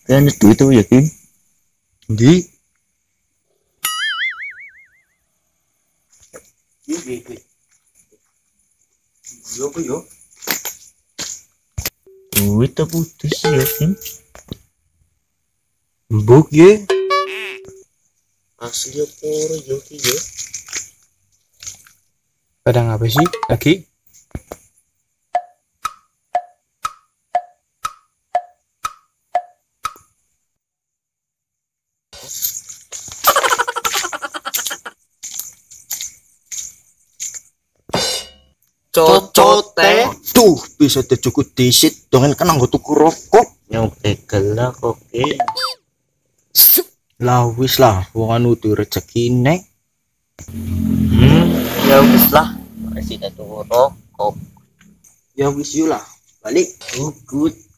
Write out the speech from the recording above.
Kaya itu yakin? Di. Yo yo. Duit tak putus yakin? Buk ye. Asli apa orang Yoki ya? Kadang apa sih? Lagi? Cocote. Tuh, bisa tercukup disit dengan kan anggo tuku rokok. Yang tegel lah oke. Lah wis lah, wong anu tu rezekine. Ya wis lah. Masih tak tunggu rokok. Ya wis yo lah, balik. Oh good.